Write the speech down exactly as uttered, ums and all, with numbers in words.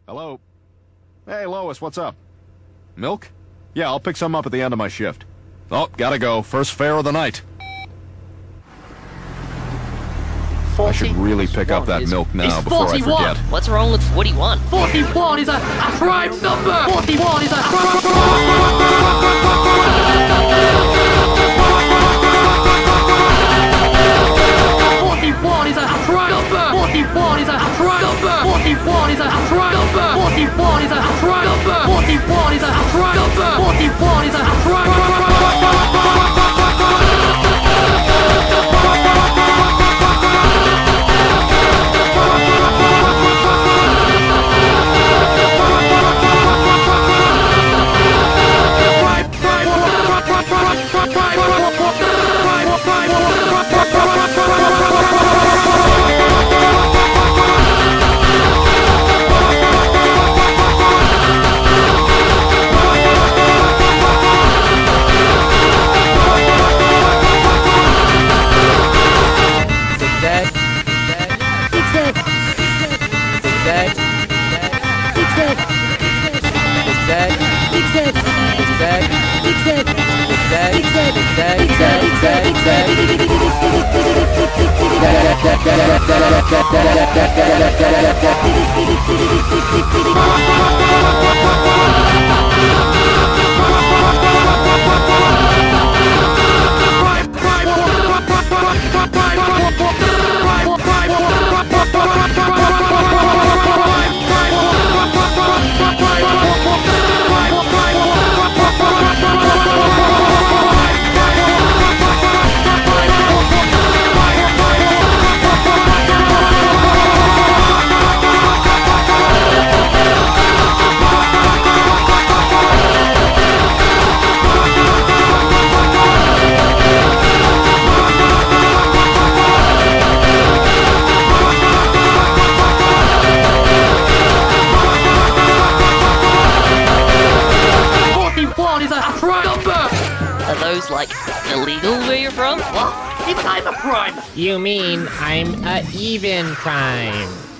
Hello? Hey, Lois, what's up? Milk? Yeah, I'll pick some up at the end of my shift. Oh, gotta go. First fare of the night. I should really pick up that milk now before I forget. What's wrong with forty-one? forty-one is a, a prime number! forty-one is a prime forty-one is a prime number! forty-one is a prime number! forty-one is a prime number! forty-one is a prime number! forty-one is a prime number! forty-one is a prime number! Are those, like, illegal where you're from? What? Even I'm a prime! You mean I'm a even prime?